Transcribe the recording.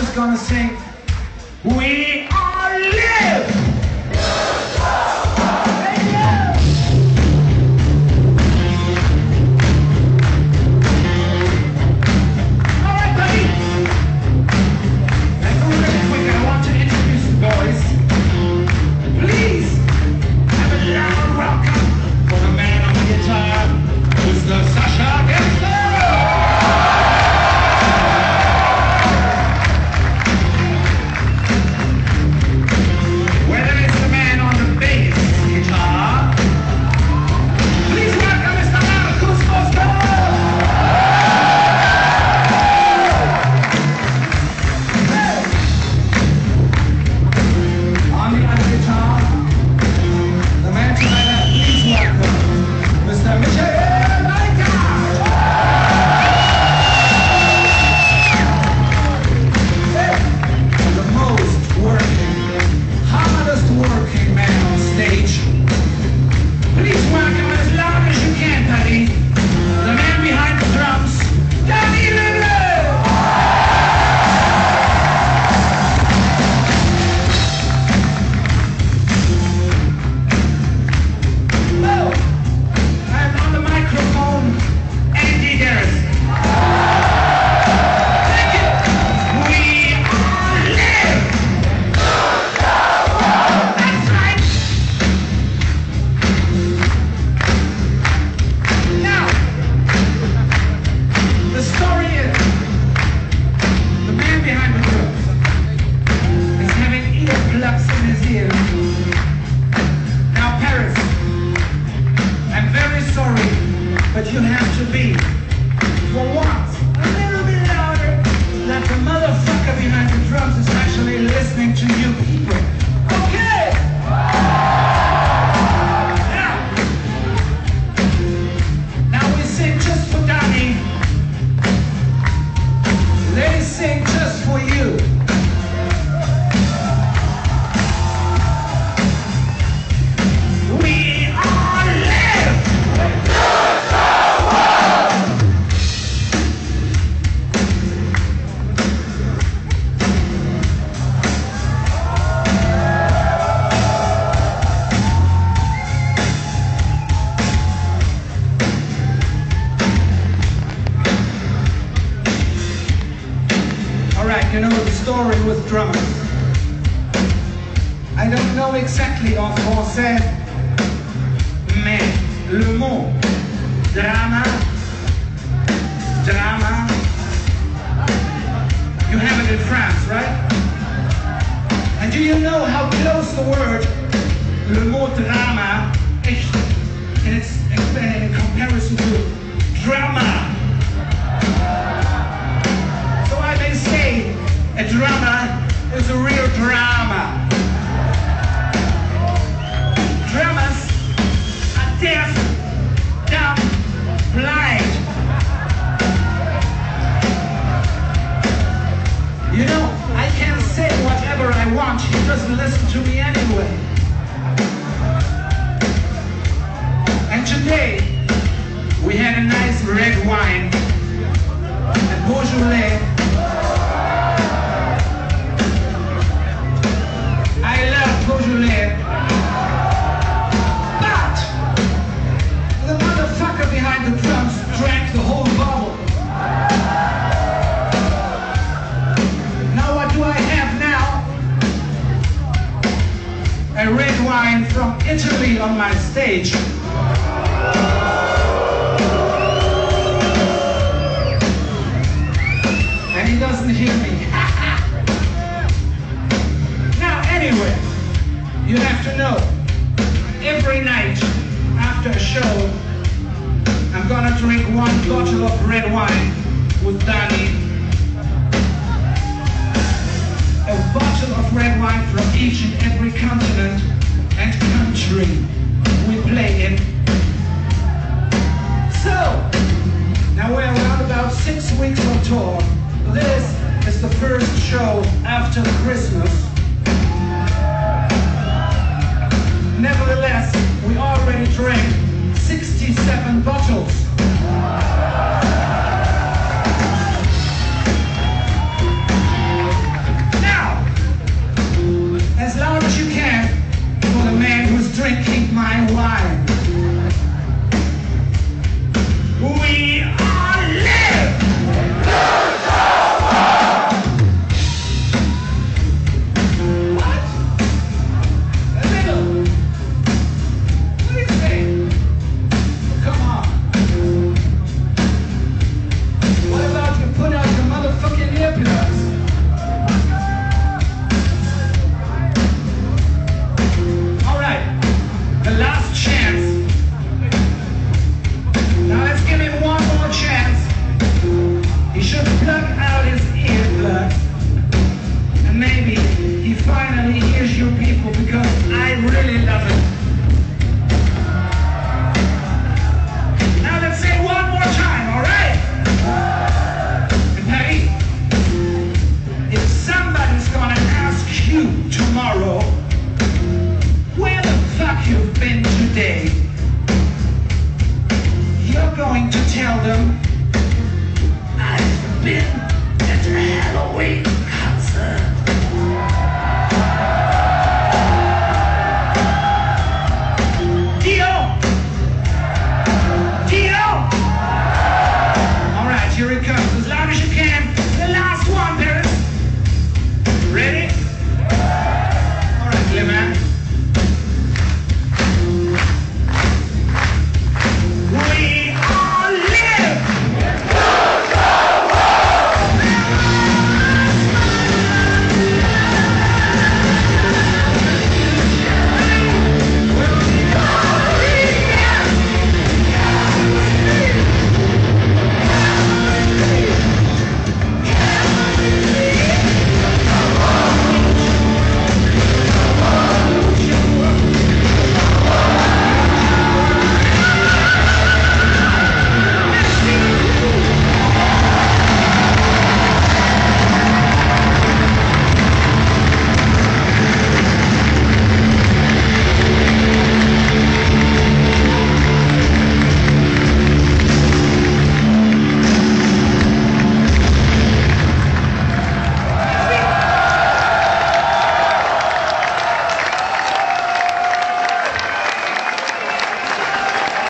just gonna sing, we are live! But you have to be, for once, a little bit louder, that the motherfucker behind the drums is actually listening to you people. Okay! Now we sing just for Danny. Ladies sing just for you. You know the story with drummers. I don't know exactly en français, mais le mot drama, you have it in France, right? And do you know how close the word le mot drama is in comparison to drama? So I may say a drama is a real drama. Drummers are deaf, dumb, blind. You know, I can say whatever I want. He doesn't listen to me anyway. And today, we had a nice red wine at Beaujolais. Beaujolais. But the motherfucker behind the drums drank the whole bottle. Now what do I have now? A red wine from Italy on my stage. And he doesn't hear me. Now anyway, you have to know, every night after a show, I'm gonna drink one bottle of red wine with Danny. A bottle of red wine from each and every continent and country we play in. So, now we're around about 6 weeks on tour. This is the first show after Christmas.